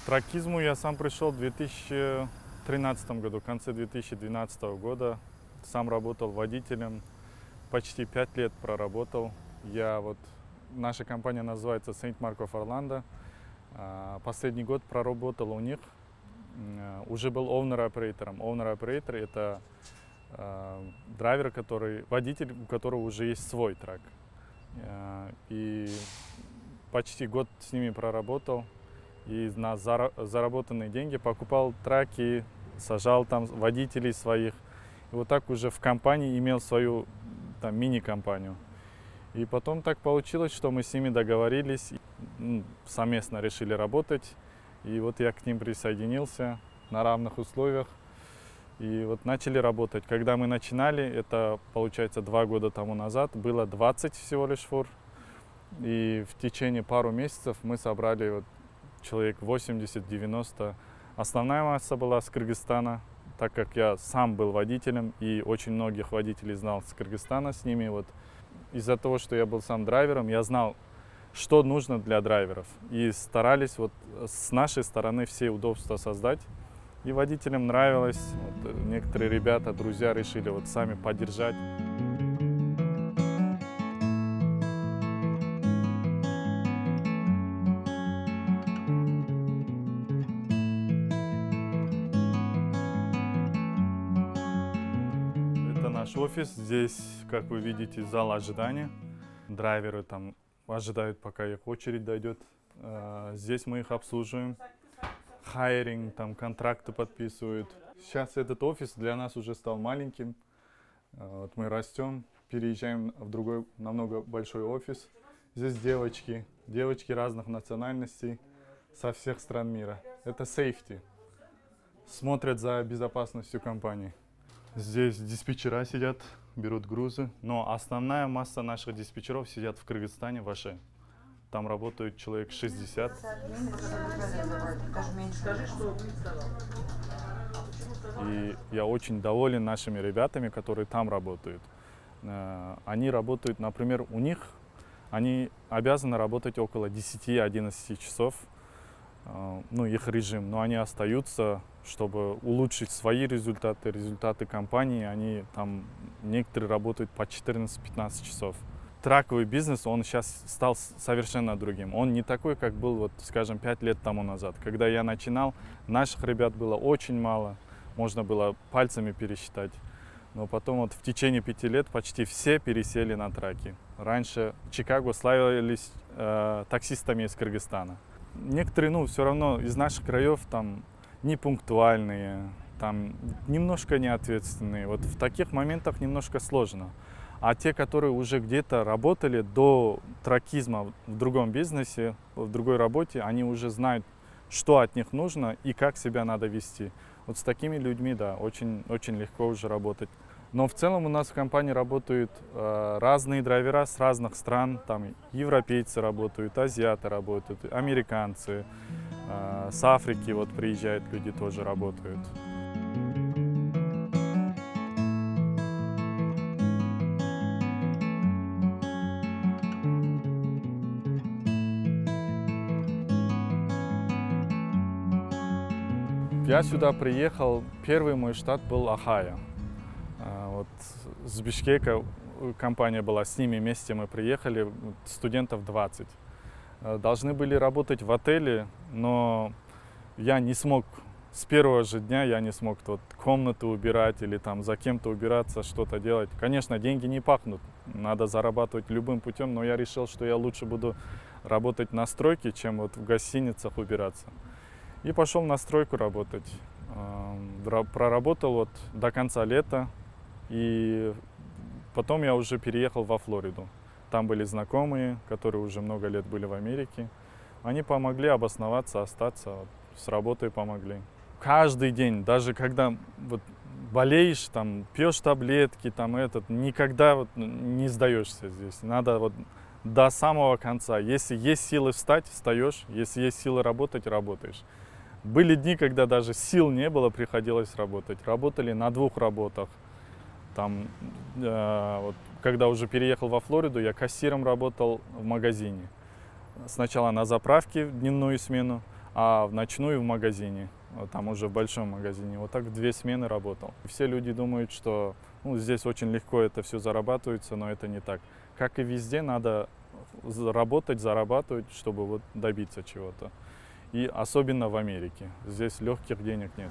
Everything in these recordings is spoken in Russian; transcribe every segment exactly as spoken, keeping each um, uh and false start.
тракизму я сам пришел в две тысячи тринадцатом году, в конце две тысячи двенадцатого года. Сам работал водителем, почти пять лет проработал. Я вот, наша компания называется Saint Mark of Orlando. Последний год проработал у них. Уже был owner-оператором. Owner-оператор — это э, драйвер, который, водитель, у которого уже есть свой трак. Э, и почти год с ними проработал. И на зара заработанные деньги покупал траки, сажал там водителей своих. И вот так уже в компании имел свою там мини-компанию. И потом так получилось, что мы с ними договорились, ну, совместно решили работать. И вот я к ним присоединился на равных условиях. И вот начали работать. Когда мы начинали, это получается два года тому назад, было двадцать всего лишь фур. И в течение пару месяцев мы собрали вот человек восемьдесят-девяносто. Основная масса была с Кыргызстана, так как я сам был водителем и очень многих водителей знал с Кыргызстана с ними. Вот из-за того, что я был сам драйвером, я знал, что нужно для драйверов. И старались вот с нашей стороны все удобства создать. И водителям нравилось. Вот некоторые ребята, друзья решили вот сами поддержать. Это наш офис. Здесь, как вы видите, зал ожидания. Драйверы там ожидают, пока их очередь дойдет. Здесь мы их обслуживаем. Хайринг, там контракты подписывают. Сейчас этот офис для нас уже стал маленьким. Вот мы растем, переезжаем в другой, намного большой офис. Здесь девочки, девочки разных национальностей со всех стран мира. Это сейфти. Смотрят за безопасностью компании. Здесь диспетчера сидят, берут грузы. Но основная масса наших диспетчеров сидят в Кыргызстане, в Аше. Там работают человек шестьдесят. И я очень доволен нашими ребятами, которые там работают. Они работают, например, у них, они обязаны работать около десяти-одиннадцати часов, ну, их режим, но они остаются, чтобы улучшить свои результаты, результаты компании. Они там, некоторые работают по четырнадцать-пятнадцать часов. Траковый бизнес, он сейчас стал совершенно другим. Он не такой, как был, вот, скажем, пять лет тому назад. Когда я начинал, наших ребят было очень мало, можно было пальцами пересчитать. Но потом вот в течение пяти лет почти все пересели на траки. Раньше Чикаго славились э, таксистами из Кыргызстана. Некоторые, ну, все равно из наших краев там непунктуальные, там немножко неответственные. Вот в таких моментах немножко сложно. А те, которые уже где-то работали до тракизма в другом бизнесе, в другой работе, они уже знают, что от них нужно и как себя надо вести. Вот с такими людьми, да, очень, очень легко уже работать. Но в целом у нас в компании работают э, разные драйвера с разных стран. Там европейцы работают, азиаты работают, американцы. Э, с Африки вот приезжают люди, тоже работают. Я сюда приехал, первый мой штат был Ohio. Вот с Бишкека компания была, с ними вместе мы приехали, студентов двадцать. Должны были работать в отеле, но я не смог, с первого же дня я не смог вот, комнату убирать или там за кем-то убираться, что-то делать. Конечно, деньги не пахнут, надо зарабатывать любым путем, но я решил, что я лучше буду работать на стройке, чем вот в гостиницах убираться. И пошел на стройку работать. Проработал вот до конца лета. И потом я уже переехал во Флориду. Там были знакомые, которые уже много лет были в Америке. Они помогли обосноваться, остаться. Вот, с работой помогли. Каждый день, даже когда вот, болеешь, там, пьешь таблетки, там, этот, никогда вот, не сдаешься здесь. Надо вот, до самого конца. Если есть силы встать, встаешь. Если есть силы работать, работаешь. Были дни, когда даже сил не было, приходилось работать. Работали на двух работах. Там, э, вот, когда уже переехал во Флориду, я кассиром работал в магазине. Сначала на заправке в дневную смену, а в ночную в магазине, вот там уже в большом магазине. Вот так в две смены работал. Все люди думают, что ну, здесь очень легко это все зарабатывается, но это не так. Как и везде, надо работать, зарабатывать, чтобы вот добиться чего-то. И особенно в Америке. Здесь легких денег нету.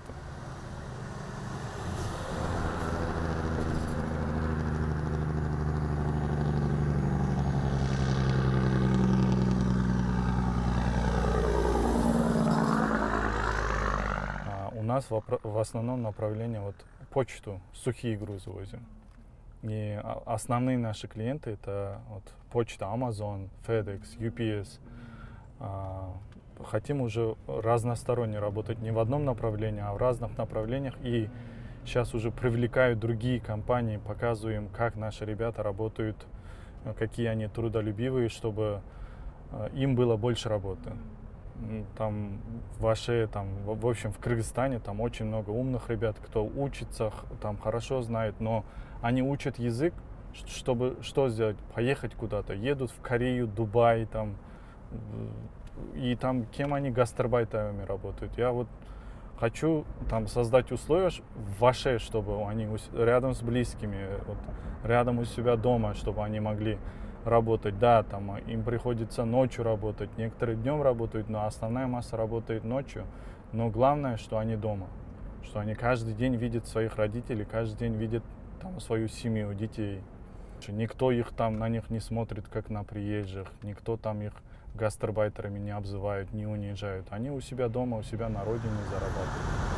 У нас в основном направление вот почту, сухие грузы возим. И основные наши клиенты это вот почта Amazon, FedEx, ю пи эс. Хотим уже разносторонне работать, не в одном направлении, а в разных направлениях. И сейчас уже привлекают другие компании, показываем, как наши ребята работают, какие они трудолюбивые, чтобы им было больше работы. Там в Аше, там, в общем, в Кыргызстане там очень много умных ребят, кто учится, там хорошо знает, но они учат язык, чтобы что сделать? Поехать куда-то. Едут в Корею, Дубай, там, и там кем они гастарбайтерами работают. Я вот хочу там создать условия в Аше, чтобы они рядом с близкими, вот, рядом у себя дома, чтобы они могли работать. Да, там им приходится ночью работать, некоторые днем работают, но основная масса работает ночью. Но главное, что они дома, что они каждый день видят своих родителей, каждый день видят там свою семью, детей. Никто их там на них не смотрит, как на приезжих, никто там их гастарбайтерами не обзывают, не унижают. Они у себя дома, у себя на родине зарабатывают.